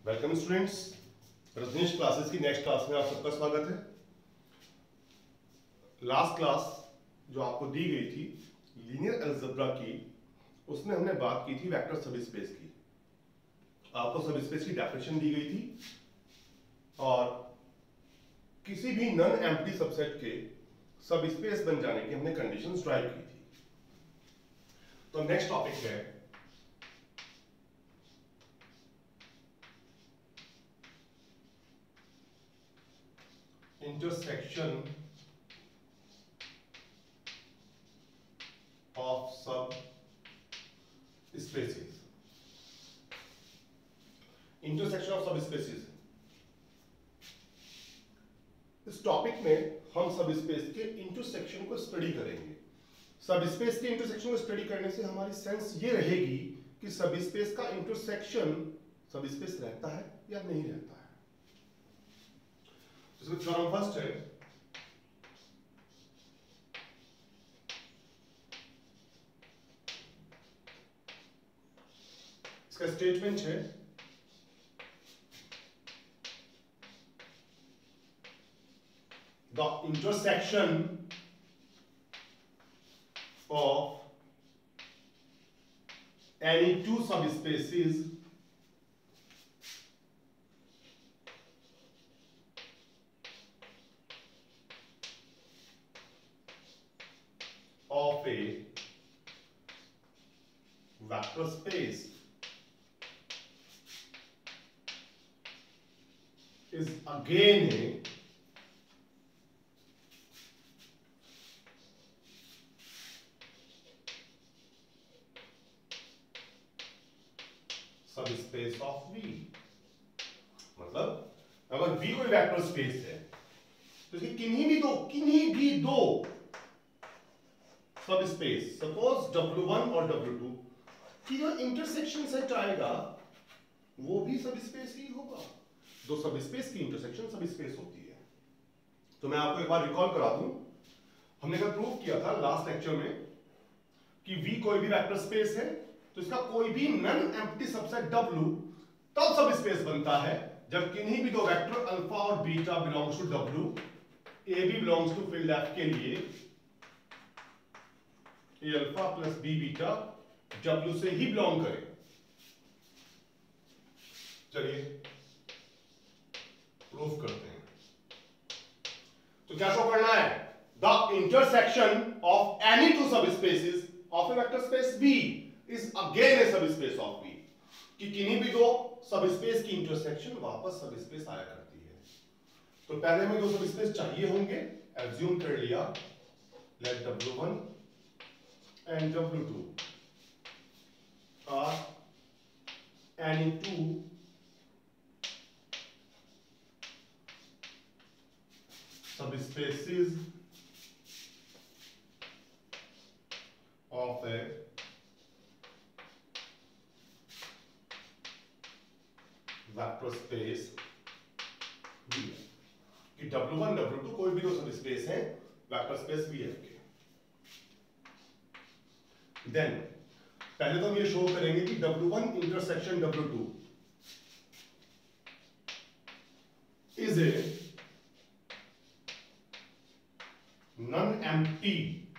Welcome students, Rajneesh classes की next class में आप सबका स्वागत है। लास्ट क्लास जो आपको दी गई थी लीनियर अलजेब्रा की, उसमें हमने बात की थी वेक्टर सबस्पेस की। आपको सबस्पेस की डेफिनेशन दी गई थी और किसी भी नॉन एम्प्टी सबसेट के सबस्पेस बन जाने की हमने कंडीशंस ड्राइव की थी। तो नेक्स्ट टॉपिक है intersection of subspaces। Intersection of subspaces, इस टॉपिक में हम सबस्पेस के इंटरसेक्शन को स्टडी करेंगे। सबस्पेस के इंटरसेक्शन को स्टडी करने से हमारी सेंस ये रहेगी कि सबस्पेस का इंटरसेक्शन सबस्पेस रहता है या नहीं रहता है। इसमें थ्योरम फर्स्ट है, इसका स्टेटमेंट है the intersection of any two subspaces of a vector space is again a subspace of V। मतलब अगर V कोई वेक्टर स्पेस है तो इसकी किन्हीं भी दो सबस्पेस, सपोज W1 और W2 की जो इंटरसेक्शन सेट आएगा वो भी सबस्पेस ही होगा। दो सबस्पेस की इंटरसेक्शन सबस्पेस होती है। तो मैं आपको एक बार रिकॉल करा दूं, हमने कल प्रूव किया था लास्ट लेक्चर में कि V कोई भी वेक्टर स्पेस है तो इसका कोई भी नॉन एम्प्टी सबसेट W तब सबस्पेस बनता है जब किन्हीं भी दो वेक्टर अल्फा और beta belongs to W, A भी बिलोंग्स टू फील्ड F के लिए A alpha plus B beta W से ही बिलोंग करे। चलिए प्रूफ करते हैं। तो क्या शो करना है? The intersection of any two subspaces of a vector space V is again a subspace of V, कि किन्हीं भी दो सबस्पेस की इंटरसेक्शन वापस सबस्पेस आया करती है। तो पहले हमें दो सबस्पेस चाहिए होंगे, एज्यूम कर लिया, let W1 and W2 are any two subspaces of a vector space V कि W1 W2 कोई भी दो सबस्पेस है वेक्टर स्पेस VF के। देन पहले तो हम ये शो करेंगे कि W1 intersection W2 is a non empty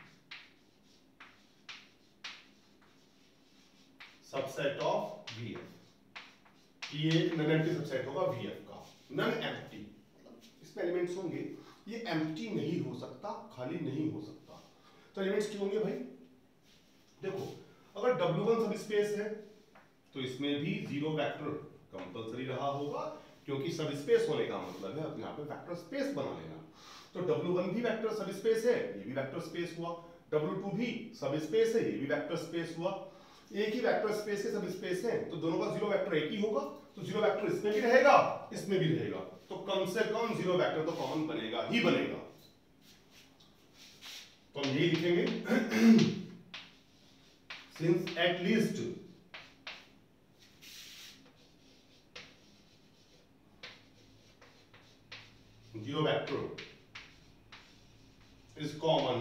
subset of VF। ये नॉन एम्प्टी सबसेट होगा VF का। नॉन एम्प्टी इसमें एलिमेंट्स होंगे, ये एम्प्टी नहीं हो सकता, खाली नहीं हो सकता। तो एलिमेंट्स क्यों होंगे भाई? देखो, अगर W1 सबस्पेस है तो इसमें भी जीरो वेक्टर कंपलसरी रहा होगा, क्योंकि सबस्पेस होने का मतलब है अपने आप में वेक्टर स्पेस बना लेना। तो W1 भी वेक्टर सबस्पेस है, ये भी वेक्टर स्पेस हुआ। W2 भी सबस्पेस है, ये भी वेक्टर स्पेस हुआ। एक ही वेक्टर स्पेस के सबस्पेस है तो दोनों का जीरो वेक्टर एक ही होगा, तो जीरो वेक्टर इसमें भी रहेगा, इसमें भी रहेगा, तो कम से कम जीरो वेक्टर तो कॉमन बनेगा ही बनेगा। तो हम यही लिखेंगे since at least zero vector is common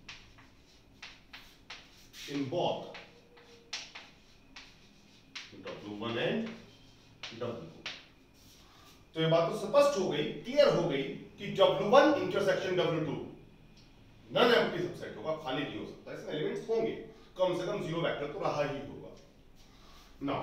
in both W1 and W2। तो ये बात तो स्पष्ट हो गई, क्लियर हो गई कि W1 intersection W2 non empty subset होगा, खाली नहीं हो सकता, इसमें एलिमेंट्स होंगे, कम से कम जीरो वेक्टर तो रहा ही होगा। नाउ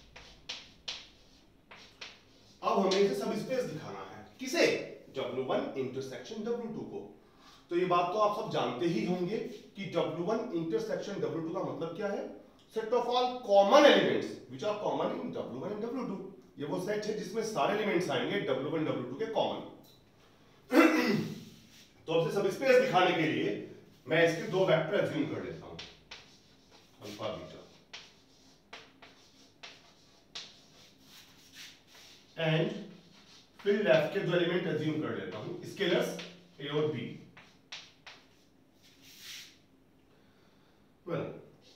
अब हमें इसे सब स्पेस दिखाना है, किसे? W1 इंटरसेक्शन W2 को। तो ये बात तो आप सब जानते ही होंगे कि W1 इंटरसेक्शन W2 का मतलब क्या है? Set of all common elements which are common in W1 and W2। ये वो सेट है जिसमें सारे एलिमेंट्स आएंगे W1 W2 के कॉमन। तो अब से सब स्पेस दिखाने के लिए मैं इसके दो वेक्टर अज्यूम कर लेता हूं, अल्फा बीटा, एंड फिर लेफ्ट के दो एलिमेंट अज्यूम कर लेता हूं, स्केलर्स ए और बी। वेल,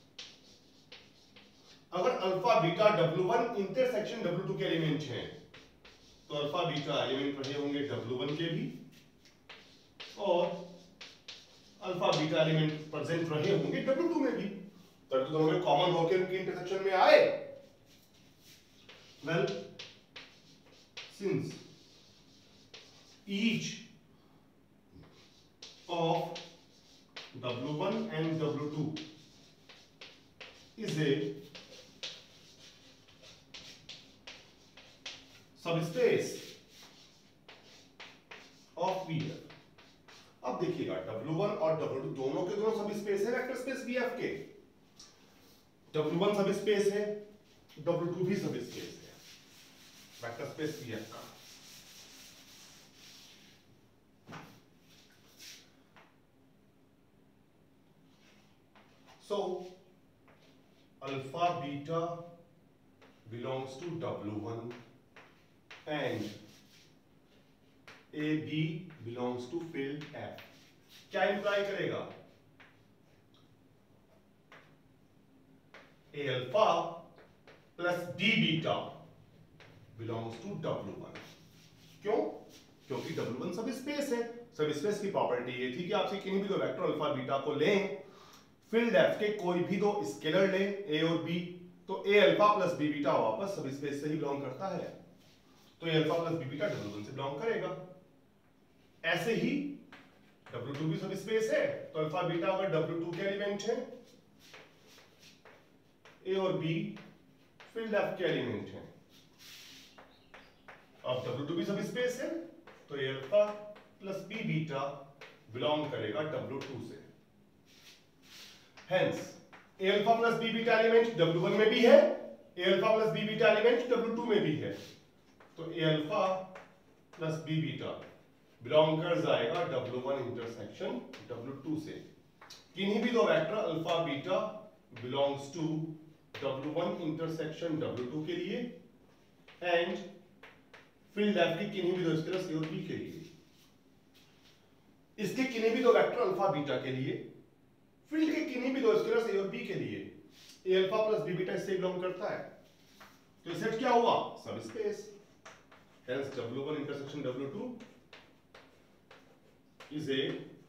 अगर alpha beta W1 intersection W2 के एलिमेंट हैं तो अल्फा बीटा एलिमेंट रहे होंगे W1 के भी और अल्फा बीटा एलिमेंट प्रेजेंट रहे होंगे W2 में भी, तब तो दोनों में कॉमन होकर उनके इंटरसेक्शन में आए। Well, since each of W1 and W2 is a subspace of VF। अब देखिएगा W1 और W2 दोनों के दोनों सब स्पेस है वेक्टर स्पेस VF के। W1 सब स्पेस है, W2 भी सब स्पेस है वेक्टर स्पेस VF का। So alpha beta belongs to W1 and AB belongs to field F। क्या इंप्लाई करेगा? A alpha plus B beta belongs to W1। क्यों? क्योंकि W1 सब स्पेस है। सब स्पेस की प्रॉपर्टी ये थी कि आपसे किन्हीं भी दो वेक्टर अल्फा बीटा को लें, फील्ड एफ के कोई भी दो स्केलर लें ए और बी, तो A alpha plus B beta वापस सब स्पेस से ही बिलोंग करता है, तो A alpha plus B beta W1 से बिलोंग करेगा। ऐसे ही W2 भी सब स्पेस है, तो अल्फा बीटा अगर W2 के एलिमेंट है, ए और बी फील्ड एफ के एलिमेंट है। अब W2 भी सब स्पेस है, तो A alpha plus B beta belong करेगा W2 से। Hence, A alpha plus B beta element W1 में भी है, A alpha plus B beta element W2 में भी है, तो A alpha plus B beta belong कर जाएगा W1 इंटरसेक्शन W2 से। किन्हीं भी दो vector alpha beta belongs to W1 intersection W2 के लिए एंड फील्ड एफ की किन्हीं भी दो स्केलर्स A और B के लिए। इसके किन्हीं भी दो वेक्टर अल्फा बीटा के लिए, फील्ड के किन्हीं भी दो स्केलर्स ए और बी के लिए A alpha plus B beta इससे बिलोंग करता है, तो ये सेट क्या हुआ? Subspace. Hence W1 intersection W2 is a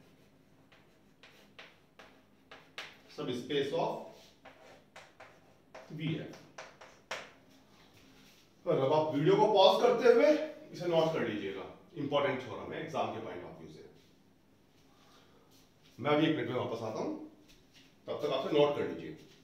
subspace of VF। अब आप वीडियो को पॉज करते हुए इसे नोट कर लीजिएगा, इंपॉर्टेंट थ्योरम है एग्जाम के पॉइंट ऑफ व्यू से। मैं अभी एक मिनट में वापस आता हूं, तब तक आपसे नोट कर लीजिए।